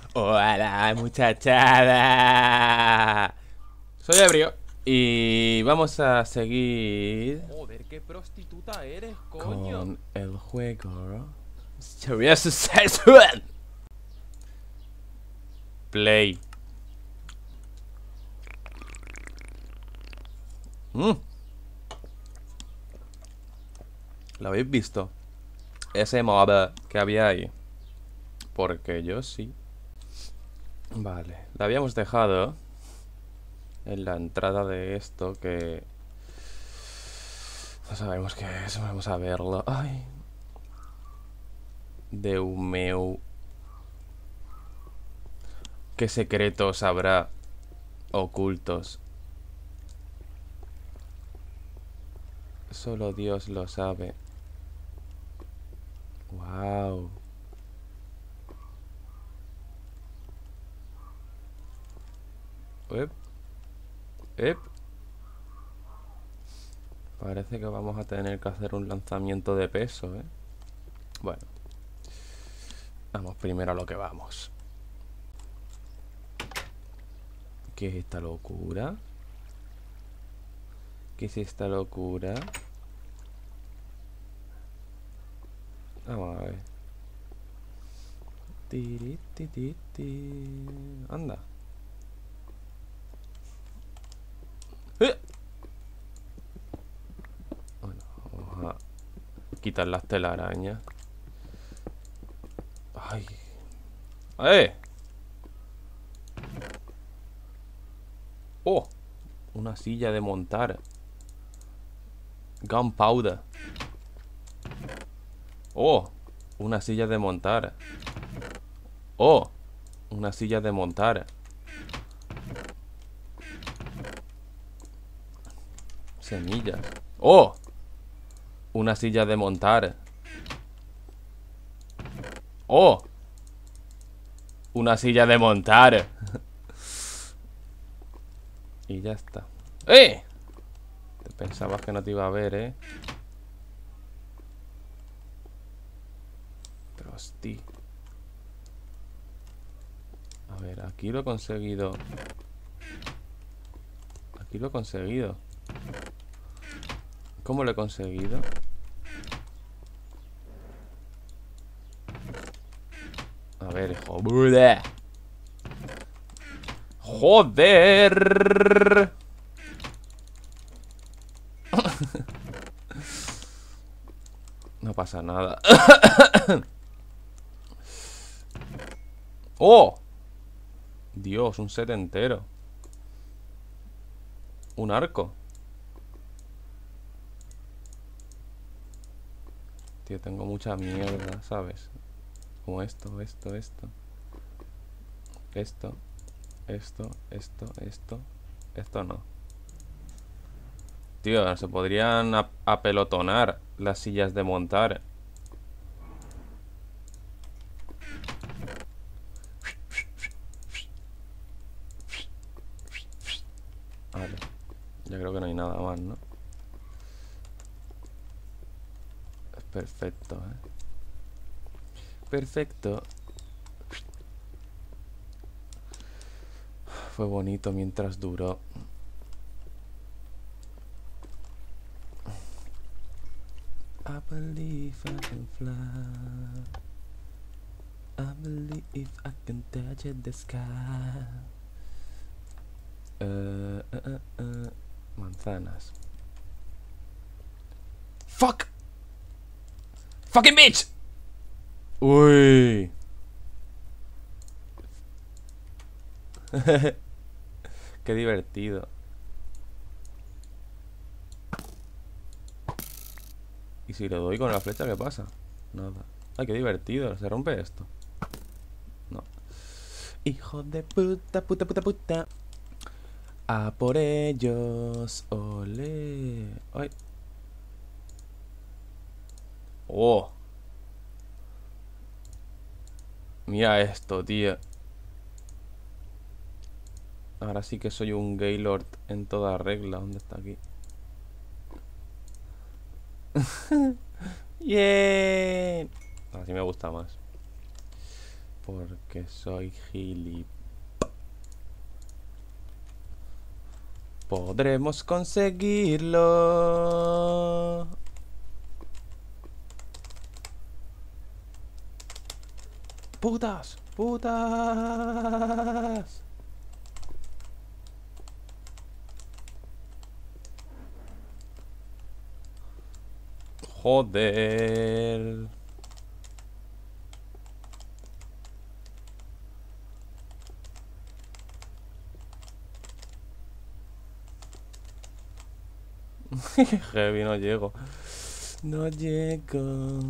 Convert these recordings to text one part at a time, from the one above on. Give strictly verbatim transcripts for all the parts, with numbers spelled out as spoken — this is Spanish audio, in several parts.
Hola, muchachada. Soy ebrio y vamos a seguir Joder, qué prostituta eres, coño. con el juego Serious Sexual. Play. Mm, ¿Lo habéis visto? Ese mob que había ahí. Porque yo sí. Vale, la habíamos dejado en la entrada de esto que... No sabemos qué es, vamos a verlo. Ay. De Humeu. ¿Qué secretos habrá ocultos? Solo Dios lo sabe. Wow. Ep, ep. Parece que vamos a tener que hacer un lanzamiento de peso, ¿eh? Bueno. Vamos primero a lo que vamos. ¿Qué es esta locura? ¿Qué es esta locura? Vamos a ver. Tiri, ti, ti, ti. Anda. ¡Eh! Bueno, vamos a quitar las telarañas. ¡Ay! ¡Eh! ¡Oh! Una silla de montar. Gunpowder. ¡Oh! Una silla de montar. ¡Oh! Una silla de montar. Semillas. ¡Oh! Una silla de montar. ¡Oh! Una silla de montar. Y ya está. ¡Eh! Te pensabas que no te iba a ver, ¿eh? Pero hostia. A ver, aquí lo he conseguido. Aquí lo he conseguido. ¿Cómo lo he conseguido? A ver, joder. Joder. No pasa nada. ¡Oh! Dios, un set entero. Un arco. Tío, tengo mucha mierda, ¿sabes? Como esto, esto, esto. Esto. Esto, esto, esto. Esto no. Tío, se podrían ap- apelotonar las sillas de montar. Vale. Ya creo que no hay nada más, ¿no? Es perfecto, ¿eh? Perfecto. Fue bonito mientras duró. I believe I can fly. I believe I can touch the sky. Uh, uh, uh, uh. Manzanas. Fuck. Fucking bitch. Uy. Qué divertido. ¿Y si le doy con la flecha qué pasa? Nada. Ay, qué divertido. ¿Se rompe esto? No. Hijo de puta, puta, puta, puta. A por ellos. Ole. Ay. Oh. Mira esto, tío. Ahora sí que soy un Gaylord en toda regla. ¿Dónde está aquí? Bien. Así me gusta más. Porque soy gilip. Podremos conseguirlo. Putas, putas. Joder. Heavy, no llego. No llego.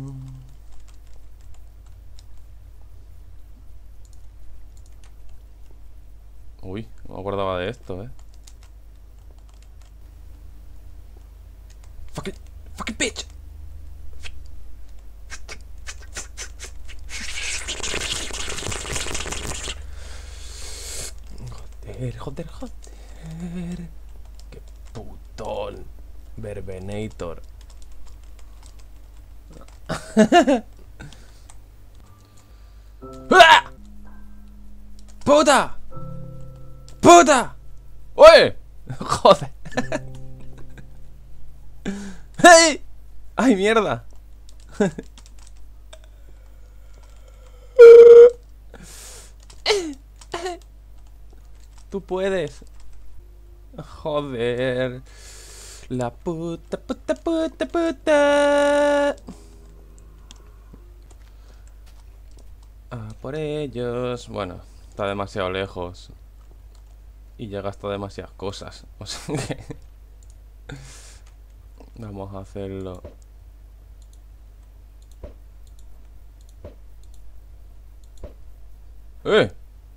Uy, no me acordaba de esto, eh. Fucking, fucking bitch. Joder, joder, joder. Qué putón. Verbenator. ¡Ah! ¡Puta! ¡Puta! ¡Oye! Joder. ¡Hey! ¡Ay, mierda! Tú puedes. Joder. La puta, puta, puta, puta. Ah, por ellos. Bueno, está demasiado lejos. Y llega hasta demasiadas cosas. O sea que... Vamos a hacerlo. ¡Eh!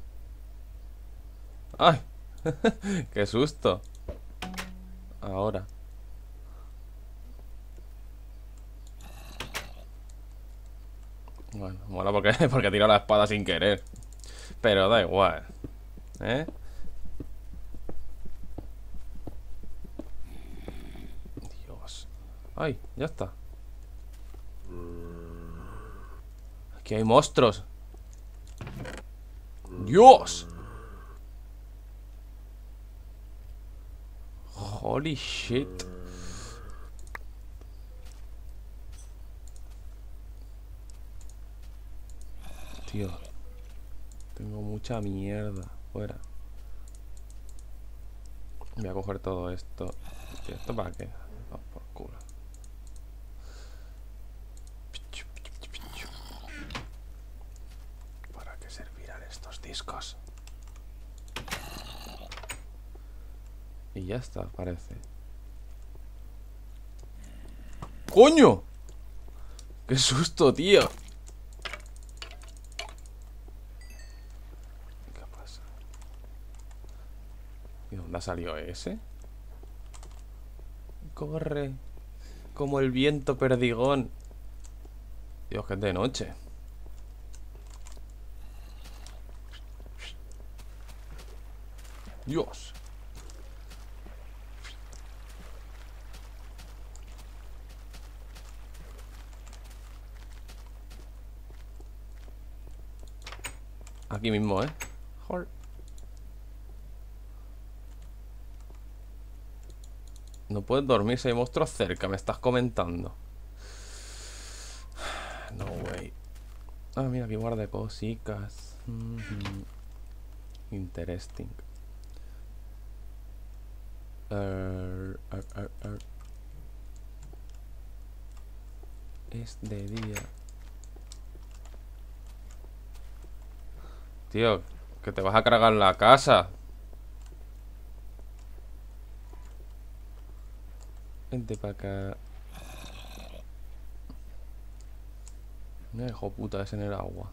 ¡Ay! ¡Qué susto! Ahora. Bueno, mola porque, porque tiro la espada sin querer. Pero da igual. ¿Eh? Dios. ¡Ay! Ya está. Aquí hay monstruos. ¡Dios! Holy shit. Tío. Tengo mucha mierda. Fuera. Voy a coger todo esto. Tío, ¿esto para qué? Oh, por culo. ¿Para qué servirán estos discos? Y ya está, parece. ¡Coño! ¡Qué susto, tío! ¿Qué pasa? ¿Y dónde ha salido ese? Corre. Como el viento perdigón. Dios, que es de noche. Dios. Aquí mismo, ¿eh? Joder. No puedes dormir si hay monstruos cerca, me estás comentando. No way. Ah, mira, aquí guarda cositas. Mm-hmm. Interesting. Uh, uh, uh, uh. Es de día. Tío, que te vas a cargar la casa. Vente para acá. Me hijo puta es en el agua.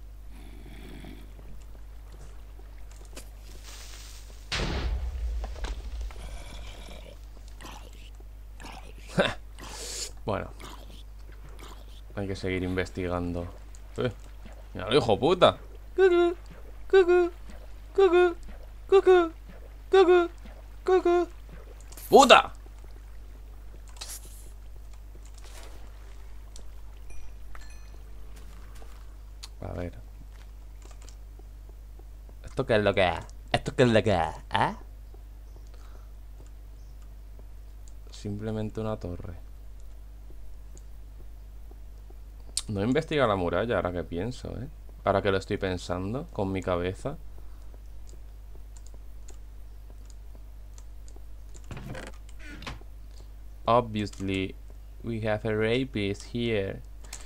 Bueno, hay que seguir investigando. Eh, mira, hijo puta. Cucu, cucu, cucu, cucu, cucu, cucu. ¡Puta! A ver. ¿Esto qué es lo que es? ¿Esto qué es lo que es? ¿Eh? Simplemente una torre. No investiga la muralla, ahora que pienso, ¿eh? Ahora que lo estoy pensando con mi cabeza. Obviously, we have a rapist here.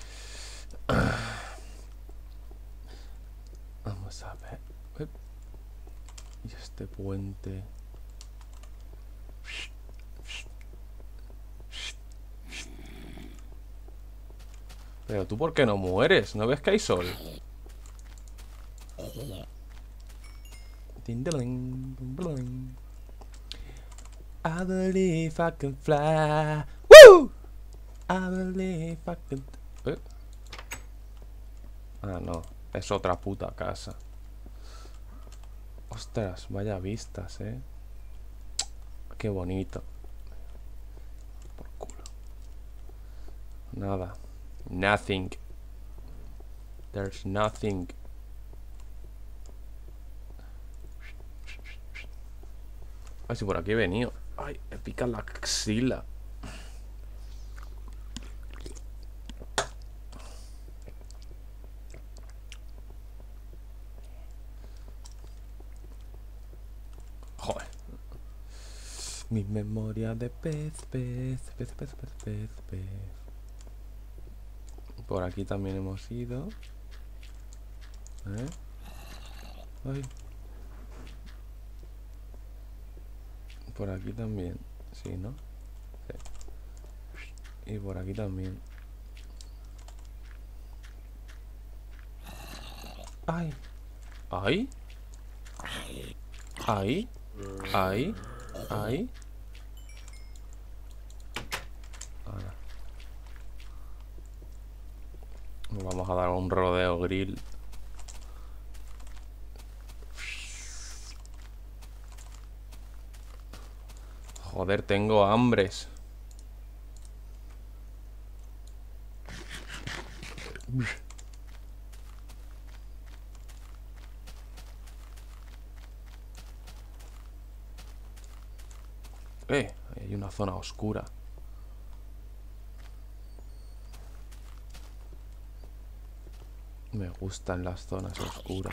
Vamos a ver. Uep. Y este puente. Pero tú, ¿por qué no mueres? ¿No ves que hay sol? I believe I can fly. Woo! I believe I can... ¿Eh? Ah, no. Es otra puta casa. Ostras, vaya vistas, eh. Qué bonito. Por culo. Nada. Nothing. There's nothing. Ay, si por aquí he venido. Ay, me pica la axila. Joder. Mi memoria de pez, pez, pez, pez, pez, pez, pez. Por aquí también hemos ido. ¿Eh? Ay. Por aquí también. Sí, ¿no? Sí. Y por aquí también. ¡Ay! ¡Ay! ¡Ay! ¡Ay! ¡Ay! Ahora. Nos vamos a dar un rodeo grill. Joder, tengo hambres. Eh, hay una zona oscura. Me gustan las zonas oscuras.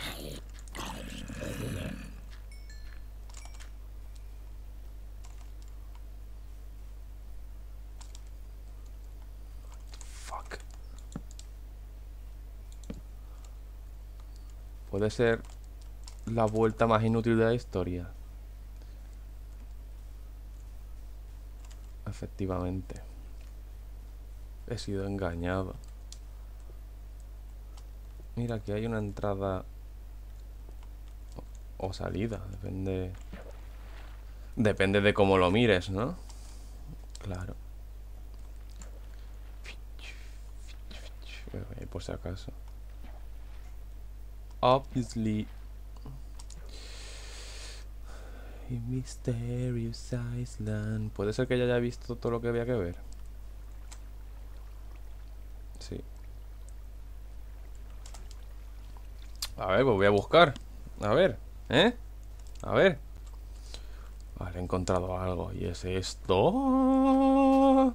Fuck. Puede ser la vuelta más inútil de la historia. Efectivamente. He sido engañado. Mira, aquí hay una entrada o salida. Depende. Depende de cómo lo mires, ¿no? Claro. Por si acaso. Obviously. Mysterious Island. ¿Puede ser que ya haya visto todo lo que había que ver? Sí. A ver, pues voy a buscar. A ver, ¿eh? A ver. Vale, he encontrado algo. Y es esto.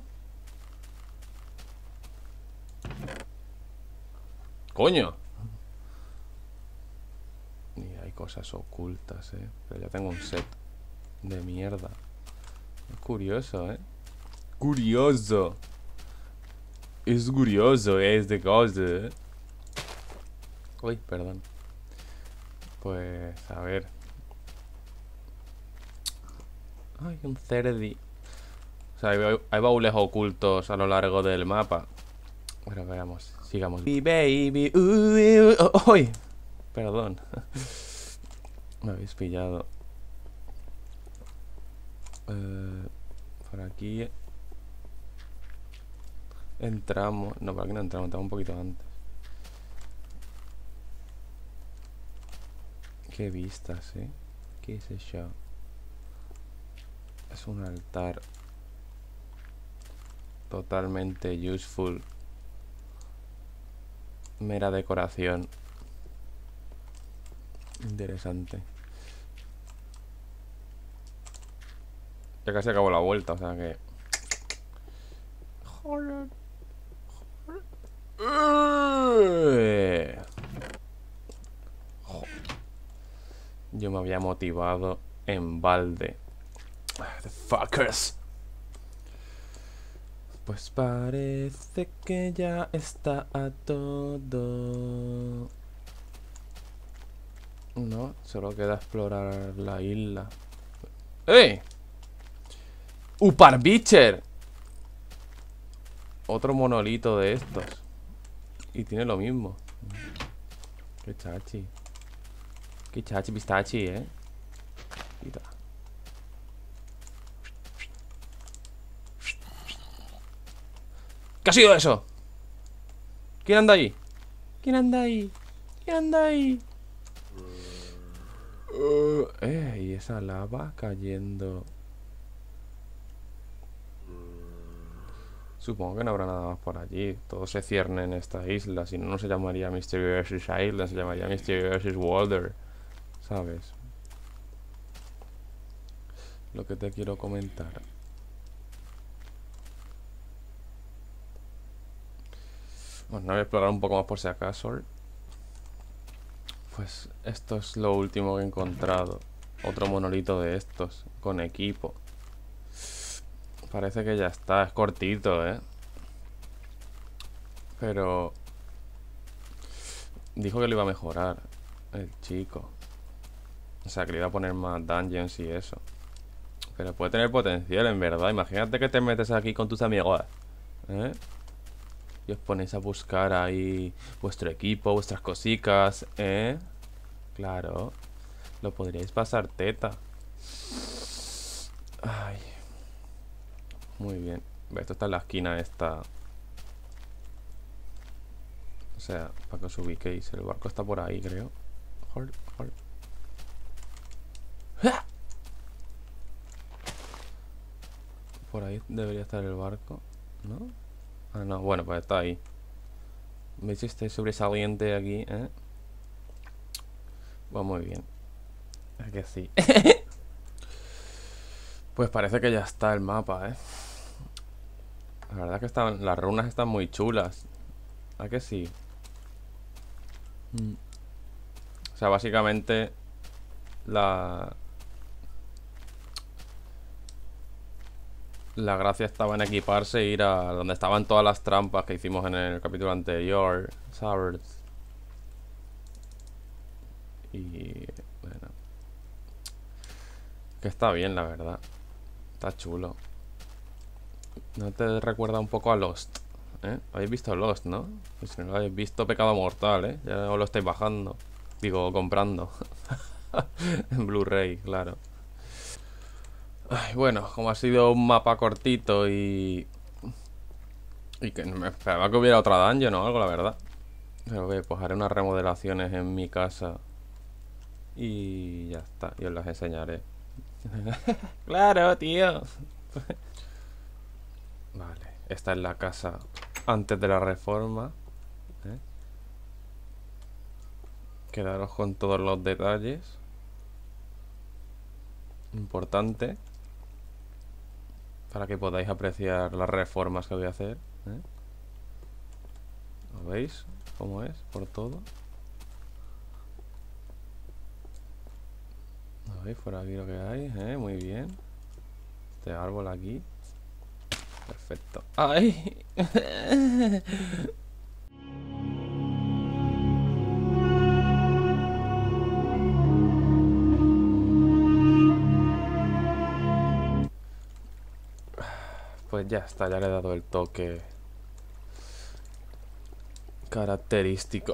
¡Coño! Y hay cosas ocultas, ¿eh? Pero ya tengo un set de mierda. Es curioso, ¿eh? Curioso. Es curioso, ¿eh? Es de cosa, ¿eh? Uy, perdón. Pues, a ver. Ay, un cerdi. O sea, hay, hay baúles ocultos a lo largo del mapa. Bueno, veamos. Sigamos. Baby, baby, uy, uy, oh, uy. Perdón. Me habéis pillado. Eh, por aquí entramos. No, por aquí no entramos, entramos un poquito antes. Qué vistas, ¿eh? ¿Qué es eso? Es un altar totalmente useful. Mera decoración. Interesante. Ya casi acabó la vuelta, o sea que... Joder. Joder. Yo me había motivado en balde. The fuckers. Pues parece que ya está a todo. No, solo queda explorar la isla. ¡Ey! ¡Upar Bicher! Otro monolito de estos. Y tiene lo mismo. Qué chachi. Qué chachi pistachi, eh. Mira. ¿Qué ha sido eso? ¿Quién anda ahí? ¿Quién anda ahí? ¿Quién anda ahí? Uh, eh, y esa lava cayendo. Supongo que no habrá nada más por allí. Todo se cierne en esta isla. Si no, no se llamaría Mysterious Island, se llamaría Mysterious Water. ¿Sabes? Lo que te quiero comentar. Bueno, voy a explorar un poco más por si acaso. Pues esto es lo último que he encontrado. Otro monolito de estos, con equipo. Parece que ya está, es cortito, ¿eh? Pero... dijo que lo iba a mejorar el chico. O sea, que le iba a poner más dungeons y eso. Pero puede tener potencial, en verdad. Imagínate que te metes aquí con tus amigos, ¿eh? Y os ponéis a buscar ahí vuestro equipo, vuestras cositas, ¿eh? Claro. Lo podríais pasar teta. Ay. Muy bien. Esto está en la esquina esta. O sea, para que os ubiquéis. El barco está por ahí, creo. Hold, hold. ¡Ah! Por ahí debería estar el barco, ¿no? Ah, no, bueno, pues está ahí. ¿Veis este sobresaliente aquí, eh? Va muy bien. Es que sí. Pues parece que ya está el mapa, eh. La verdad que están, las runas están muy chulas. ¿A que sí? Mm. O sea, básicamente La... La gracia estaba en equiparse e ir a donde estaban todas las trampas que hicimos en el capítulo anterior, ¿sabes? Y... bueno, que está bien, la verdad. Está chulo. ¿No te recuerda un poco a Lost? ¿Eh? ¿Habéis visto Lost, no? Pues si no lo habéis visto, pecado mortal, ¿eh? Ya os lo estáis bajando. Digo, comprando. En Blu-ray, claro. Ay, bueno, como ha sido un mapa cortito y... y que me esperaba que hubiera otra dungeon o algo, la verdad. Pero ve, pues haré unas remodelaciones en mi casa. Y ya está, y os las enseñaré. Claro, tío. Vale, esta es la casa antes de la reforma, ¿eh? Quedaros con todos los detalles. Importante. Para que podáis apreciar las reformas que voy a hacer, ¿eh? ¿Lo veis? ¿Cómo es? Por todo. ¿Lo veis? Por aquí lo que hay, ¿eh? Muy bien. Este árbol aquí. Perfecto. ¡Ay! Pues ya está, ya le he dado el toque característico.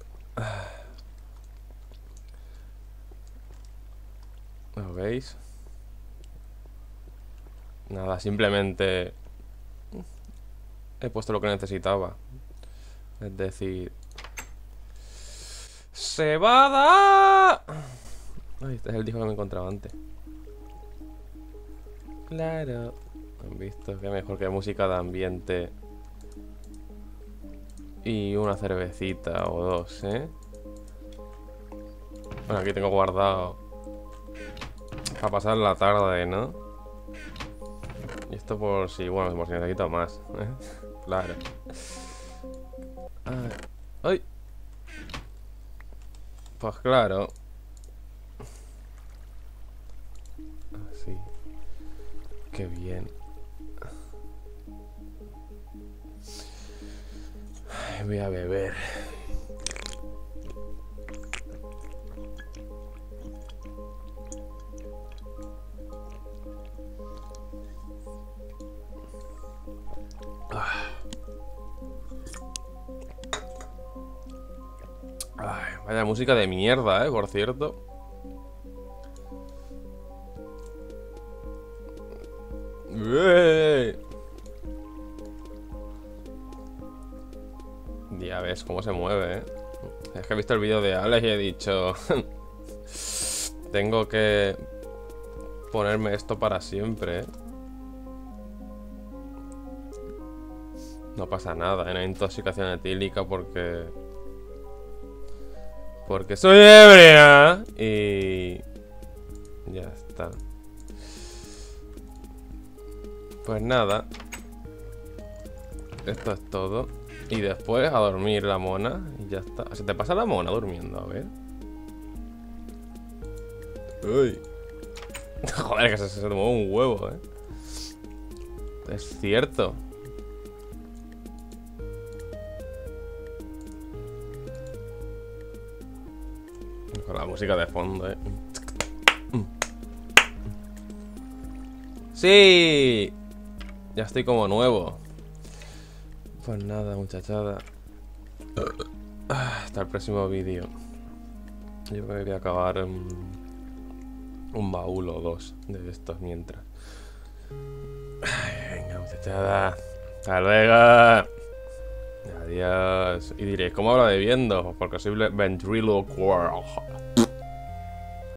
¿Lo veis? Nada, simplemente he puesto lo que necesitaba. Es decir... ¡Cebada! Ay, este es el disco que me encontraba antes. Claro. Han visto que mejor que música de ambiente. Y una cervecita o dos, ¿eh? Bueno, aquí tengo guardado para pasar la tarde, ¿no? Y esto por si, bueno, por si necesito más, ¿eh? Claro. Ay. ¡Ay! Pues claro. Así. Qué bien. Ay, voy a beber. Ay, vaya música de mierda, eh, por cierto. ¡Uey! Ya ves cómo se mueve, eh. Es que he visto el vídeo de Alex y he dicho tengo que ponerme esto para siempre, eh. No pasa nada, ¿eh? No hay intoxicación etílica porque Porque soy ebria. Y ya está. Pues nada. Esto es todo. Y después a dormir la mona. Y ya está. Se te pasa la mona durmiendo, a ver. Uy. Joder, que se, se tomó un huevo, eh. Es cierto. Con la música de fondo, eh. ¡Sí! Ya estoy como nuevo. Pues nada, muchachada. Hasta el próximo vídeo. Yo creo que voy a acabar un, un baúl o dos de estos mientras. Ay, venga, muchachada. Hasta luego. Adiós. Y diréis, ¿cómo habla bebiendo? Porque soy ventrílocuo.